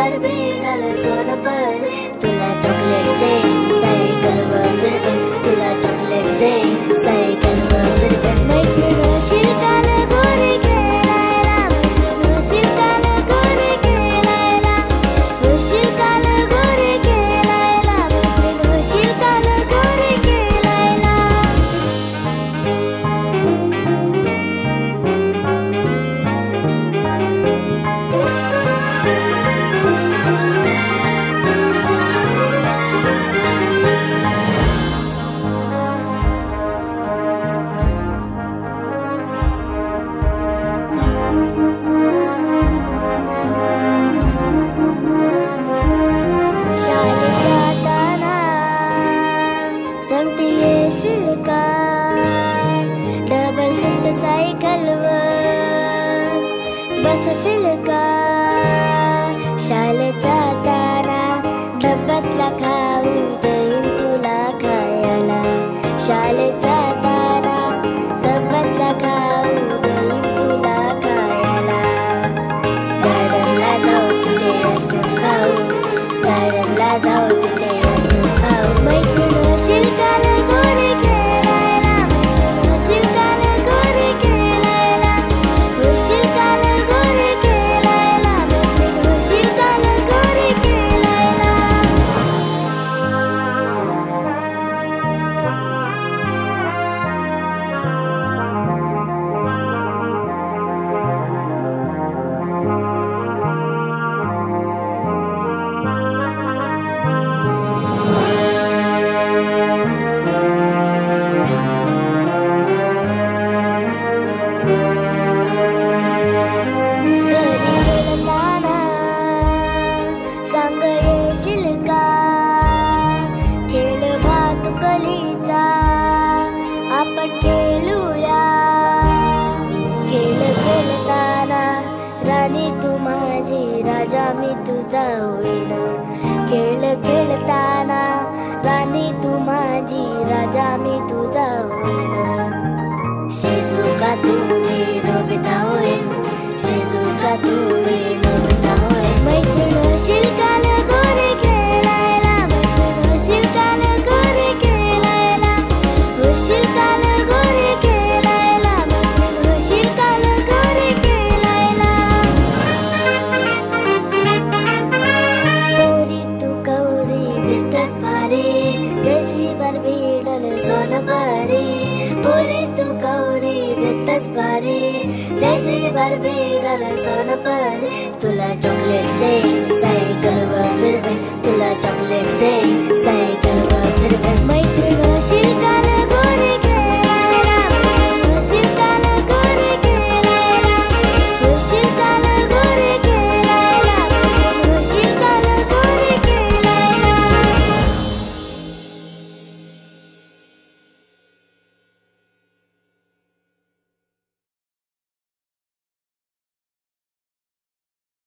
बरबीडाला सोनपरी तुला चॉकलेट देईन सायकलवर फिरवेन तुला चॉकलेट देईन सायकलवर फिरवेन मैत्रीण होशील का लगोरी खेळायला मैत्रीण होशील का लगोरी खेळायला होशील का लगोरी खेळायला मैत्रीण होशील का लगोरी खेळायला सांगते येशील का डबल सीट सायकलवर बसशील का शाळेत जाताना डब्यातला खाऊ देईन तुला खायला शाळेत जाताना डब्यातला खाऊ देईन तुला खायला गार्डनला जाऊ तिथे असं खाऊ गार्डनला जाऊ तिथे असं खाऊ मैत्रीण होशील का लगोरी खेळायला मैत्रीण होशील का लगोरी खेळायला होशील का लगोरी खेळायला मैत्रीण होशील का लगोरी खेळायला सांग येशील का खेळ भातुकलीचा आपण खेळूया खेळ खेळताना राणी तू माझी राजा मी तुझा होईन खेळ खेळताना राणी तू माझी राजा मी तुझा होईन शिजुका तू मी नोबिता होईन शिजुका तू मी नोबिता होईन मैत्रीण होशील का लगोरी खेळायला मैत्रीण होशील का लगोरी खेळायला होशील का लगोरी खेळायला मैत्रीण होशील का लगोरी खेळायला पोरी तू कवरी दिसतेस भारी जैसी बरबीडल सोनपरी पोरी तू कवरी दिसतेस भारी जैसी बरबीडल सोनपरी तुला चॉकलेट देईन सायकलवर फिरवेन तुला चॉकलेट देईन सायकलवर फिरवेन मैत्रीण होशील